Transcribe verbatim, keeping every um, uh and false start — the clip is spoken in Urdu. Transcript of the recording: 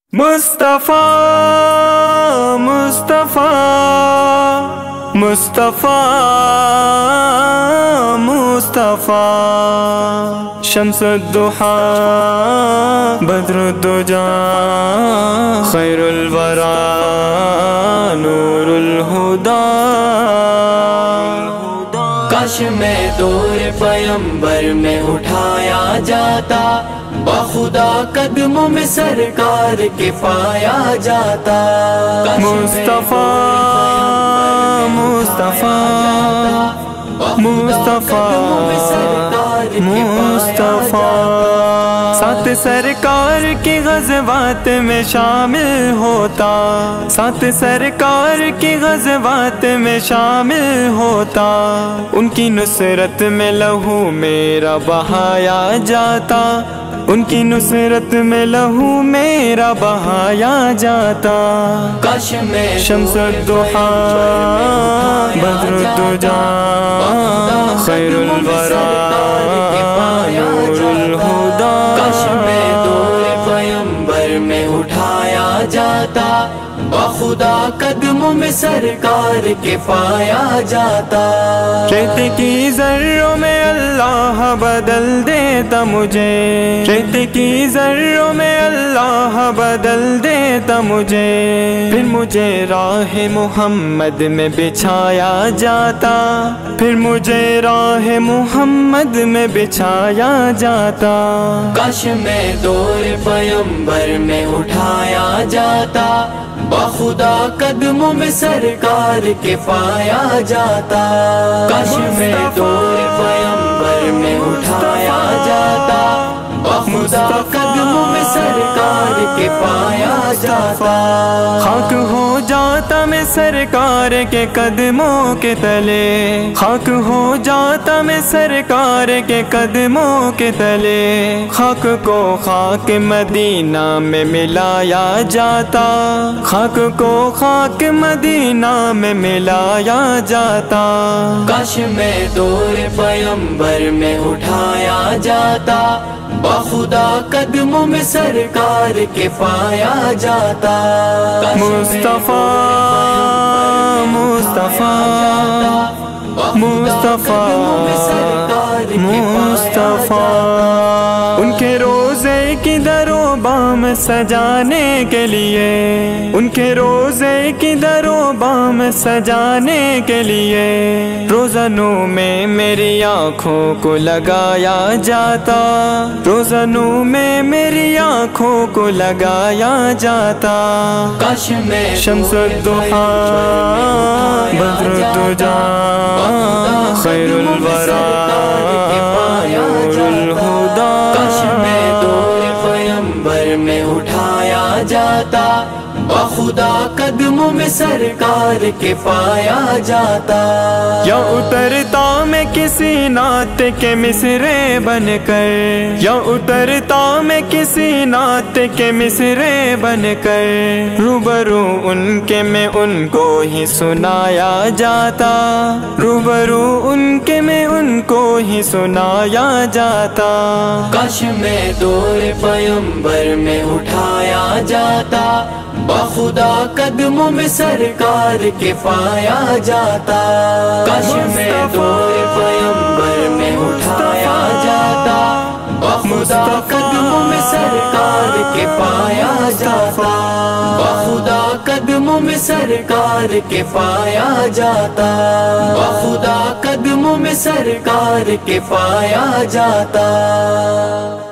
مصطفیٰ مصطفیٰ مصطفیٰ مصطفیٰ شمس الضحیٰ بدر الدجیٰ خیر الورى نور الہدیٰ۔ کاش میں دور پیمبر میں اٹھایا جاتا، بخدا قدموں میں سرکار کے پایا جاتا۔ مصطفیٰ مصطفیٰ مصطفیٰ مصطفیٰ ساتھ سرکار کی غزوات میں شامل ہوتا، ساتھ سرکار کی غزوات میں شامل ہوتا، ان کی نصرت میں لہو میرا بہایا جاتا، ان کی نصرت میں لہو میرا بہایا جاتا۔ کاش میں شمس الضحیٰ بدر الدجیٰ خیر الورى نور الہدیٰ۔ کاش میں دور پیمبر میں اٹھایا جاتا، بخدا قدموں میں سرکار کے پایا جاتا۔ ریت کی ذروں میں اللہ بدل دیتا مجھے، ریت کی ذروں میں اللہ بدل دیتا مجھے، پھر مجھے راہ محمد میں بچھایا جاتا، پھر مجھے راہ محمد میں بچھایا جاتا۔ کاش میں دور پیمبر میں اٹھایا جاتا، بخدا قدموں میں سرکار کے پایا جاتا۔ کاش میں دور پیمبر میں اٹھایا جاتا، بخدا قدموں میں سرکار کے پایا جاتا۔ خاک ہو جاتا میں سرکار کے قدموں کے تلے، خاک ہو جاتا میں سرکار کے قدموں کے تلے، خاک کو خاک مدینہ میں ملایا جاتا، خاک کو خاک مدینہ میں ملایا جاتا۔ کاش میں دور پیمبر میں اٹھایا جاتا، بخدا قدموں میں سرکار کے پایا جاتا۔ مصطفیٰ مصطفیٰ مصطفیٰ مصطفیٰ ان کے روزے کی در و بام سجانے کے لیے، ان کے روزے کی در و بام سجانے کے لیے، روزنوں میں میری آنکھوں کو لگایا جاتا، روزنوں میں میری آنکھوں کو لگایا جاتا۔ کاش میں شمس الضحیٰ بدر الدجیٰ خیر الورى نور الہدیٰ۔ کاش میں دور پیمبر میں اٹھایا جاتا، بخدا قدموں میں سرکار کے پایا جاتا۔ یا اترتا میں کسی نعت کے مصرے بن کر، یا اترتا میں کسی نعت کے مصرے بن کر، روبرو ان کے میں ان کو ہی سنایا جاتا، روبرو ان کے میں ان کو ہی سنایا جاتا۔ کاش میں دور پیمبر میں اٹھایا جاتا، بخدا قدموں میں سرکار کے پایا جاتا۔ کاش میں دور پیمبر میں اٹھایا جاتا، بخدا قدموں میں سرکار کے پایا جاتا، بخدا قدموں میں سرکار کے پایا جاتا، بخدا قدموں میں سرکار کے پایا جاتا۔